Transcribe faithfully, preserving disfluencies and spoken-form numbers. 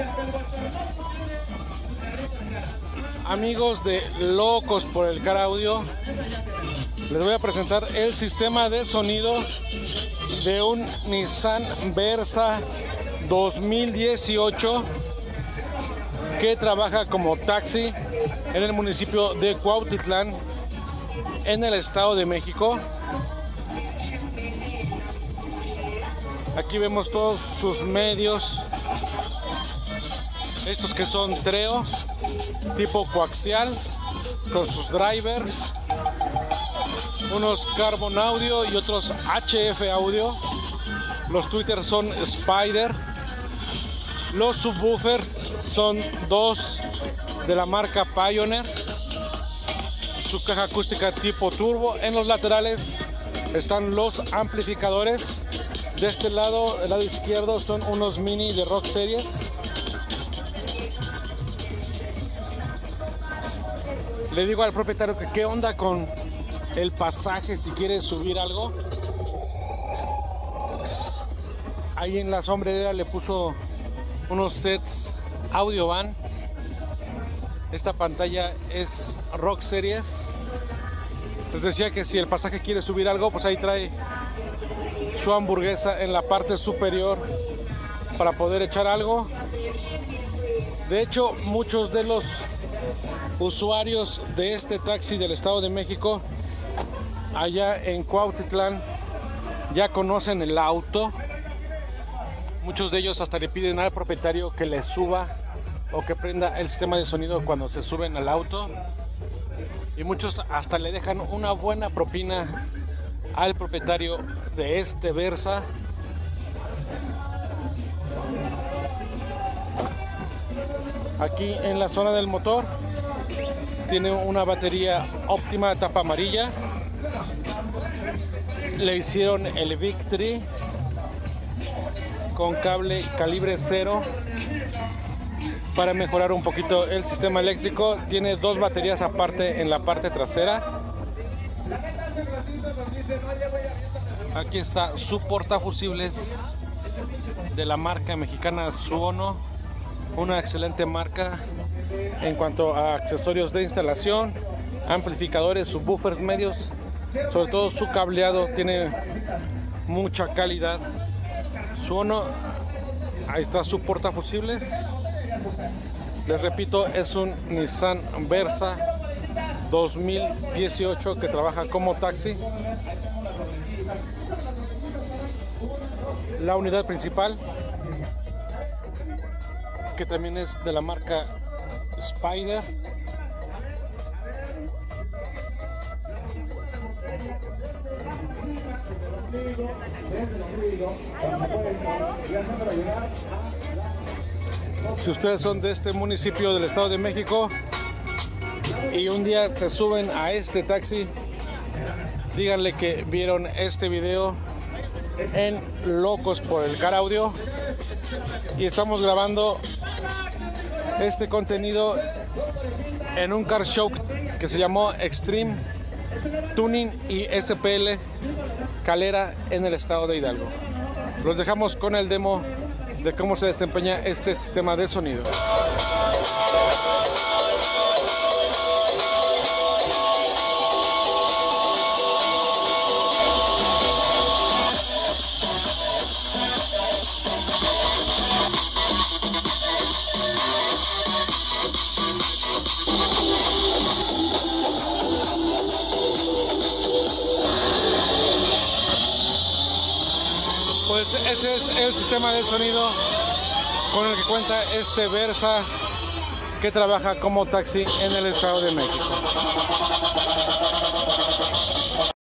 Amigos de Locos por el Car Audio, les voy a presentar el sistema de sonido de un Nissan Versa dos mil dieciocho que trabaja como taxi en el municipio de Cuautitlán, en el Estado de México. Aquí vemos todos sus medios, estos que son Treo tipo coaxial con sus drivers, unos Carbon Audio y otros H F Audio. Los tweeters son Spider. Los subwoofers son dos de la marca Pioneer. Su caja acústica tipo turbo. En los laterales están los amplificadores. De este lado, el lado izquierdo, son unos mini de Rock Series. Le digo al propietario que qué onda con el pasaje, si quiere subir algo. Ahí en la sombrerera le puso unos sets Audio Van. Esta pantalla es Rock Series. Les decía que si el pasaje quiere subir algo, pues ahí trae su hamburguesa en la parte superior para poder echar algo. De hecho, muchos de los usuarios de este taxi del Estado de México allá en Cuautitlán ya conocen el auto. Muchos de ellos hasta le piden al propietario que le suba o que prenda el sistema de sonido cuando se suben al auto, y muchos hasta le dejan una buena propina al propietario de este Versa. Aquí en la zona del motor tiene una batería óptima tapa amarilla. Le hicieron el Victory con cable calibre cero para mejorar un poquito el sistema eléctrico. Tiene dos baterías aparte en la parte trasera. Aquí está su portafusibles de la marca mexicana Suono, una excelente marca en cuanto a accesorios de instalación, amplificadores, subwoofers medios, sobre todo su cableado tiene mucha calidad. Suono, ahí está su portafusibles. Les repito, es un Nissan Versa dos mil dieciocho que trabaja como taxi. La unidad principal, que también es de la marca Spider. Si ustedes son de este municipio del Estado de México y un día se suben a este taxi, díganle que vieron este video en Locos por el Car Audio, y estamos grabando este contenido en un car show que se llamó Extreme Tuning y S P L Calera en el estado de Hidalgo. Los dejamos con el demo de cómo se desempeña este sistema de sonido. Pues ese es el sistema de sonido con el que cuenta este Versa que trabaja como taxi en el Estado de México.